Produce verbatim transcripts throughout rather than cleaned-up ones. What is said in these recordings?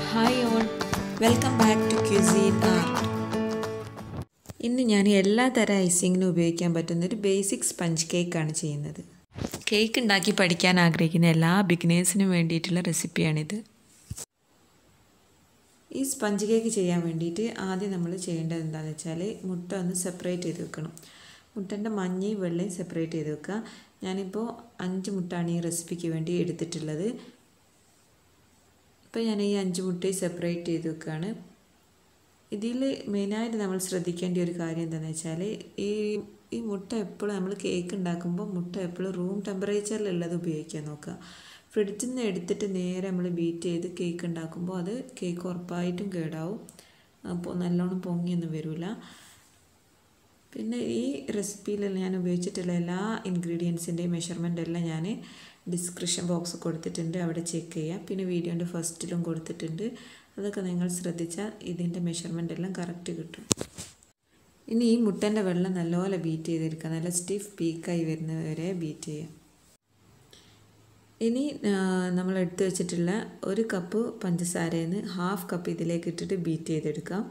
Hi all, welcome back to Cuisine Art. ഇന്ന് ഞാൻ എല്ലാ തരം ഐസിങ്ങിനും ഉപയോഗിക്കാൻ പറ്റുന്ന ഒരു ബേസിക് സ്പഞ്ച് കേക്കാണ് ചെയ്യുന്നത്. കേക്ക് ഉണ്ടാക്കി പഠിക്കാൻ ആഗ്രഹിക്കുന്ന എല്ലാ ബിഗിനേഴ്സിനും വേണ്ടിയിട്ടുള്ള റെസിപ്പിയാണിത്. ഈ സ്പഞ്ച് കേക്ക് ചെയ്യാൻ വേണ്ടിയിട്ട് ആദ്യം നമ്മൾ ചെയ്യേണ്ടത് എന്താണെന്ന് വെച്ചാൽ മുട്ട ഒന്ന് സെപ്പറേറ്റ് ചെയ്ത് വെക്കണം. മുട്ടൻ്റെ മഞ്ഞയും വെള്ളയും സെപ്പറേറ്റ് ചെയ്ത് വെക്കുക. ഞാനിപ്പോൾ അഞ്ച് മുട്ടയാണ് ഈ റെസിപ്പിക്ക് വേണ്ടി എടുത്തിട്ടുള്ളത്. ഇപ്പോൾ ഞാൻ ഈ അഞ്ച് മുട്ടയും സെപ്പറേറ്റ് ചെയ്ത് വെക്കുകയാണ്. ഇതിൽ മെയിനായിട്ട് നമ്മൾ ശ്രദ്ധിക്കേണ്ട ഒരു കാര്യം എന്താണെന്ന് വെച്ചാൽ ഈ ഈ മുട്ട എപ്പോഴും നമ്മൾ കേക്ക് ഉണ്ടാക്കുമ്പോൾ മുട്ട എപ്പോഴും റൂം ടെമ്പറേച്ചറിലുള്ളത് ഉപയോഗിക്കാൻ നോക്കുക. ഫ്രിഡ്ജിൽ നിന്ന് എടുത്തിട്ട് നേരെ നമ്മൾ ബീറ്റ് ചെയ്ത് കേക്ക് ഉണ്ടാക്കുമ്പോൾ അത് കേക്ക് ഉറപ്പായിട്ടും കേടാവും. അപ്പോൾ നല്ലോണം പൊങ്ങിയൊന്നും വരില്ല. പിന്നെ ഈ റെസിപ്പിയിൽ ഞാൻ ഉപയോഗിച്ചിട്ടുള്ള എല്ലാ ഇൻഗ്രീഡിയൻസിൻ്റെയും മെഷർമെൻ്റ് എല്ലാം ഞാൻ ഡിസ്ക്രിപ്ഷൻ ബോക്സ് കൊടുത്തിട്ടുണ്ട്, അവിടെ ചെക്ക് ചെയ്യുക. പിന്നെ വീഡിയോൻ്റെ ഫസ്റ്റിലും കൊടുത്തിട്ടുണ്ട്, അതൊക്കെ നിങ്ങൾ ശ്രദ്ധിച്ചാൽ ഇതിൻ്റെ മെഷർമെൻ്റ് എല്ലാം കറക്റ്റ് കിട്ടും. ഇനി ഈ മുട്ടൻ്റെ വെള്ളം നല്ലപോലെ ബീറ്റ് ചെയ്തെടുക്കുക, നല്ല സ്റ്റിഫ് പീക്കായി വരുന്നവരെ ബീറ്റ് ചെയ്യുക. ഇനി നമ്മൾ എടുത്തു വെച്ചിട്ടുള്ള ഒരു കപ്പ് പഞ്ചസാരയിൽ നിന്ന് ഹാഫ് കപ്പ് ഇതിലേക്ക് ഇട്ടിട്ട് ബീറ്റ് ചെയ്തെടുക്കാം.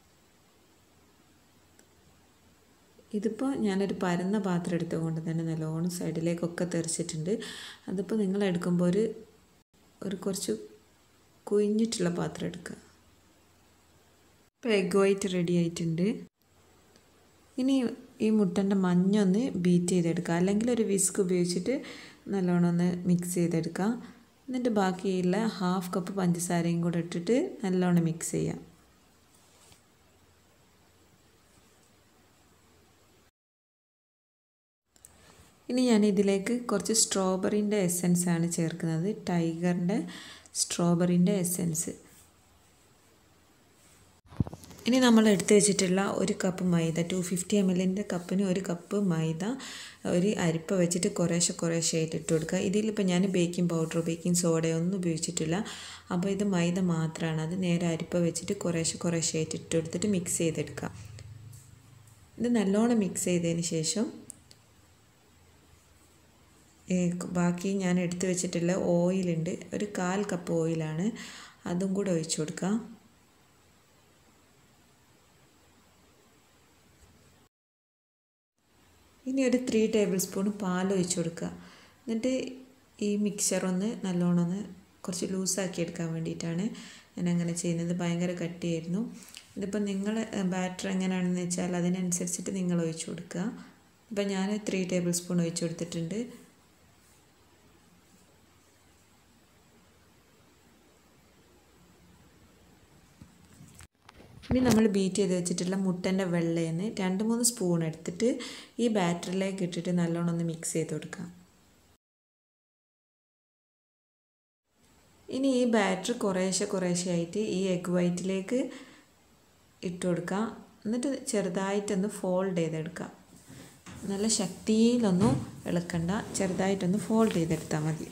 ഇതിപ്പോൾ ഞാനൊരു പരന്ന പാത്രം എടുത്തുകൊണ്ട് തന്നെ നല്ലോണം സൈഡിലേക്കൊക്കെ തെറിച്ചിട്ടുണ്ട്. അതിപ്പോൾ നിങ്ങൾ എടുക്കുമ്പോൾ ഒരു ഒരു കുറച്ച് കുഴിഞ്ഞിട്ടുള്ള പാത്രം എടുക്കുക. ഇപ്പോൾ എഗ് വൈറ്റ് റെഡി ആയിട്ടുണ്ട്. ഇനി ഈ മുട്ടൻ്റെ മഞ്ഞൊന്ന് ബീറ്റ് ചെയ്തെടുക്കുക, അല്ലെങ്കിൽ ഒരു വിസ്ക് ഉപയോഗിച്ചിട്ട് നല്ലോണം ഒന്ന് മിക്സ് ചെയ്തെടുക്കുക. എന്നിട്ട് ബാക്കിയുള്ള ഹാഫ് കപ്പ് പഞ്ചസാരയും കൂടെ ഇട്ടിട്ട് നല്ലോണം മിക്സ് ചെയ്യാം. ഇനി ഞാൻ ഇതിലേക്ക് കുറച്ച് സ്ട്രോബെറിൻ്റെ എസെൻസ് ആണ് ചേർക്കുന്നത്, ടൈഗറിൻ്റെ സ്ട്രോബെറിൻ്റെ എസെൻസ്. ഇനി നമ്മൾ എടുത്തു വെച്ചിട്ടുള്ള ഒരു cup maida, two fifty M എല്ലിൻ്റെ കപ്പിന് ഒരു കപ്പ് മൈദ ഒരു അരിപ്പ വെച്ചിട്ട് കുറേശ്ശെ കുറേശ്ശെ ആയിട്ട് ഇട്ട് കൊടുക്കുക. ഇതിലിപ്പോൾ ഞാൻ ബേക്കിംഗ് പൗഡർ ബേക്കിംഗ് സോഡയോ ഒന്നും ഉപയോഗിച്ചിട്ടില്ല. അപ്പോൾ ഇത് മൈദ മാത്രമാണ്. അത് നേരെ അരിപ്പ വെച്ചിട്ട് കുറേശ്ശെ കുറേശ്ശെ ആയിട്ട് ഇട്ട് കൊടുത്തിട്ട് മിക്സ് ചെയ്തെടുക്കുക. ഇത് നല്ലോണം മിക്സ് ചെയ്തതിന് ശേഷം ബാക്കി ഞാൻ എടുത്തു വെച്ചിട്ടുള്ള ഓയിലുണ്ട്, ഒരു കാൽ കപ്പ് ഓയിലാണ്, അതും കൂടെ ഒഴിച്ചു കൊടുക്കാം. ഇനി ഒരു ത്രീ ടേബിൾ സ്പൂൺ പാൽ ഒഴിച്ചു കൊടുക്കുക. എന്നിട്ട് ഈ മിക്സർ ഒന്ന് നല്ലോണം ഒന്ന് കുറച്ച് ലൂസാക്കി എടുക്കാൻ വേണ്ടിയിട്ടാണ് ഞാൻ അങ്ങനെ ചെയ്യുന്നത്. ഭയങ്കര കട്ടിയായിരുന്നു. ഇതിപ്പോൾ നിങ്ങൾ ബാറ്റർ എങ്ങനെയാണെന്ന് വെച്ചാൽ അതിനനുസരിച്ചിട്ട് നിങ്ങൾ ഒഴിച്ചു കൊടുക്കുക. ഇപ്പം ഞാൻ ത്രീ ടേബിൾ സ്പൂൺ ഒഴിച്ചു കൊടുത്തിട്ടുണ്ട്. ഇനി നമ്മൾ ബീറ്റ് ചെയ്ത് വെച്ചിട്ടുള്ള മുട്ടൻ്റെ വെള്ളയിൽ നിന്ന് രണ്ട് മൂന്ന് സ്പൂൺ എടുത്തിട്ട് ഈ ബാറ്ററിലേക്ക് ഇട്ടിട്ട് നല്ലോണം ഒന്ന് മിക്സ് ചെയ്ത് കൊടുക്കാം. ഇനി ഈ ബാറ്റർ കുറേശ്ശെ കുറേശ്ശെ ആയിട്ട് ഈ എഗ് വൈറ്റിലേക്ക് ഇട്ട് കൊടുക്കാം. എന്നിട്ട് ചെറുതായിട്ടൊന്ന് ഫോൾഡ് ചെയ്തെടുക്കാം. നല്ല ശക്തിയിലൊന്നും ഇളക്കണ്ട, ചെറുതായിട്ടൊന്ന് ഫോൾഡ് ചെയ്തെടുത്താൽ മതി.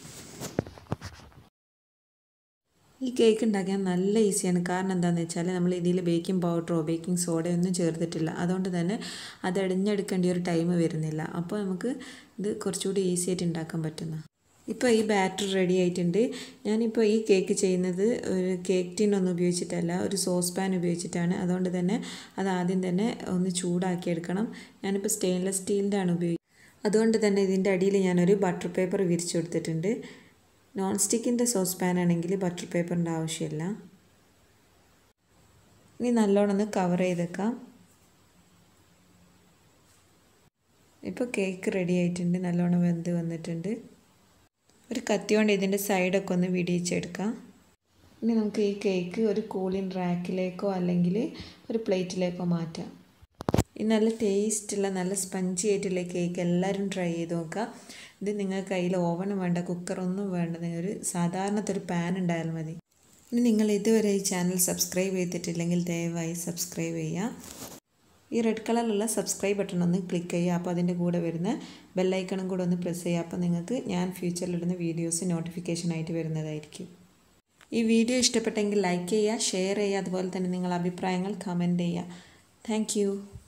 ഈ കേക്ക് ഉണ്ടാക്കാൻ നല്ല ഈസിയാണ്. കാരണം എന്താണെന്ന് വെച്ചാൽ നമ്മൾ ഇതിൽ ബേക്കിംഗ് പൗഡറോ ബേക്കിംഗ് സോഡയോ ഒന്നും ചേർത്തിട്ടില്ല. അതുകൊണ്ട് തന്നെ അത് അടിഞ്ഞെടുക്കേണ്ട ഒരു ടൈം വരുന്നില്ല. അപ്പോൾ നമുക്ക് ഇത് കുറച്ചുകൂടി ഈസി ആയിട്ട് ഉണ്ടാക്കാൻ പറ്റുന്ന. ഇപ്പോൾ ഈ ബാറ്റർ റെഡി ആയിട്ടുണ്ട്. ഞാനിപ്പോൾ ഈ കേക്ക് ചെയ്യുന്നത് ഒരു കേക്ക് ടിന്നൊന്നും ഉപയോഗിച്ചിട്ടല്ല, ഒരു സോസ് പാൻ ഉപയോഗിച്ചിട്ടാണ്. അതുകൊണ്ട് തന്നെ അത് ആദ്യം തന്നെ ഒന്ന് ചൂടാക്കി എടുക്കണം. ഞാനിപ്പോൾ സ്റ്റെയിൻലെസ് സ്റ്റീലിൻ്റെ ആണ് ഉപയോഗിക്കുന്നത്. അതുകൊണ്ട് തന്നെ ഇതിൻ്റെ അടിയിൽ ഞാനൊരു ബട്ടർ പേപ്പർ വിരിച്ചു കൊടുത്തിട്ടുണ്ട്. നോൺ സ്റ്റിക്കിൻ്റെ സോസ് പാൻ ആണെങ്കിൽ ബട്ടർ പേപ്പറിൻ്റെ ആവശ്യമില്ല. ഇനി നല്ലോണം ഒന്ന് കവർ ചെയ്തേക്കാം. ഇപ്പോൾ കേക്ക് റെഡി ആയിട്ടുണ്ട്, നല്ലോണം വെന്ത് വന്നിട്ടുണ്ട്. ഒരു കത്തി കൊണ്ട് ഇതിൻ്റെ സൈഡൊക്കെ ഒന്ന് വിടിയിച്ചെടുക്കാം. ഇനി നമുക്ക് ഈ കേക്ക് ഒരു കൂളിംഗ് റാക്കിലേക്കോ അല്ലെങ്കിൽ ഒരു പ്ലേറ്റിലേക്കോ മാറ്റാം. ഈ നല്ല ടേസ്റ്റുള്ള നല്ല സ്പഞ്ചി ആയിട്ടുള്ള കേക്ക് എല്ലാവരും ട്രൈ ചെയ്ത് നോക്കുക. ഇത് നിങ്ങൾക്ക് കയ്യിൽ ഓവനും വേണ്ട, കുക്കറൊന്നും വേണ്ട, നിങ്ങളൊരു സാധാരണത്തെ ഒരു പാൻ ഉണ്ടായാൽ മതി. ഇനി നിങ്ങൾ ഇതുവരെ ഈ ചാനൽ സബ്സ്ക്രൈബ് ചെയ്തിട്ടില്ലെങ്കിൽ ദയവായി സബ്സ്ക്രൈബ് ചെയ്യുക. ഈ റെഡ് കളറിലുള്ള സബ്സ്ക്രൈബ് ബട്ടൺ ഒന്ന് ക്ലിക്ക് ചെയ്യുക. അപ്പോൾ അതിൻ്റെ കൂടെ വരുന്ന ബെല്ലൈക്കണും കൂടെ ഒന്ന് പ്രസ് ചെയ്യുക. അപ്പോൾ നിങ്ങൾക്ക് ഞാൻ ഫ്യൂച്ചറിലിടുന്ന വീഡിയോസ് നോട്ടിഫിക്കേഷനായിട്ട് വരുന്നതായിരിക്കും. ഈ വീഡിയോ ഇഷ്ടപ്പെട്ടെങ്കിൽ ലൈക്ക് ചെയ്യുക, ഷെയർ ചെയ്യുക, അതുപോലെ തന്നെ നിങ്ങളുടെ അഭിപ്രായങ്ങൾ കമൻറ്റ് ചെയ്യുക. Thank U.